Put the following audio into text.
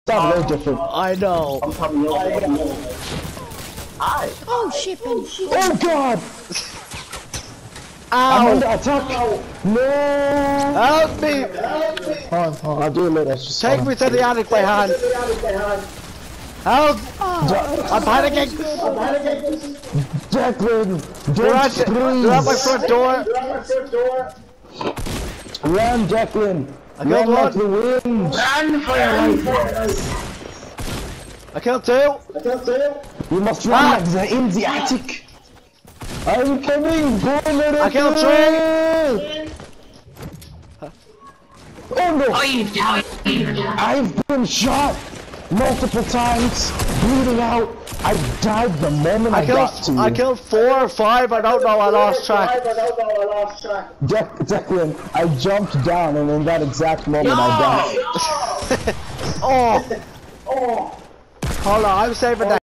Sounds very different. I know. Oh shit, Ben. Oh god! I'm Ow! under attack! No! Help me! Hold on, I'll do it later. Just Take me to the attic by hand. Help! I'm panicking! Declan! They're Don't at freeze! my front door! Run, Declan! I killed Run like one. the wind! Run for your life! I killed two! You must run like they're in the attic! I'm coming! Go, America! I killed three! Oh no! I've been shot multiple times, bleeding out. I died the moment I got to you. I killed 4 or 5, I don't know, I lost track. Declan, I jumped down and in that exact moment I died. Oh! Hold on, I'm saving that.